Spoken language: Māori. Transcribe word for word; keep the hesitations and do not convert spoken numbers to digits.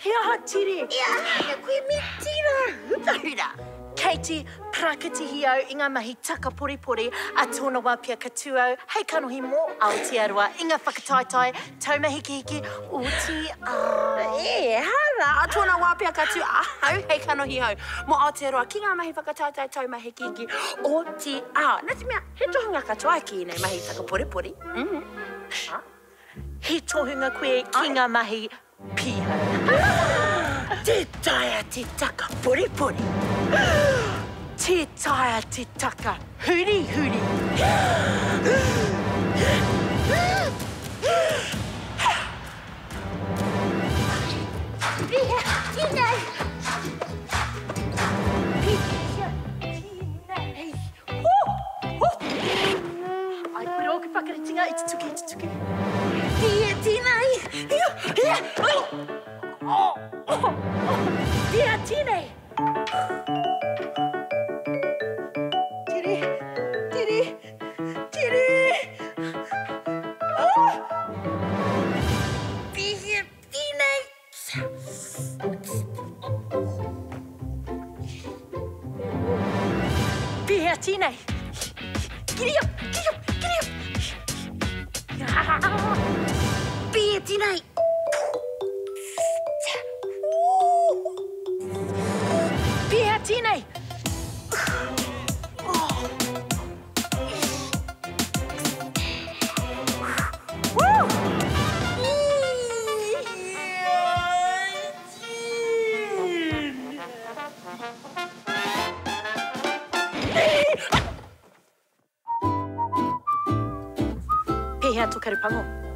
He aha tiri. Ia, koe me tira. Hupahura. Kei te prakatihi au i ngā mahi taka poripori a tōna wāpia katuau. Hei kanohi mō Aotearoa i ngā whakataetai taumahikihiki o te ao. E, hara, a tōna wāpia katu ahau hei kanohi au. Mō Aotearoa ki ngā mahi whakataetai taumahikihiki o te ao. Nā te mea, he tohunga katoa ki nei mahi taka poripori. Mm. Ha? He tohunga koe ki ngā mahi pihau. Te taea te taka poripori. Te taea te taka huri huri. Pihea, tinei. Pihea, tinei. Ai, kore o ke whakaritinga, i te tuki, i te tuki. Pihea, tinei. Hia, hia. Oh, oh, Pihea, tinei. Tiri, tiri, tiri. Oh. Pihea, tinei. Pihea, tinei. Giddy up, giddy up, giddy up. Pihea, tinei. Pihea, tinei. Pihea, tokaru pango.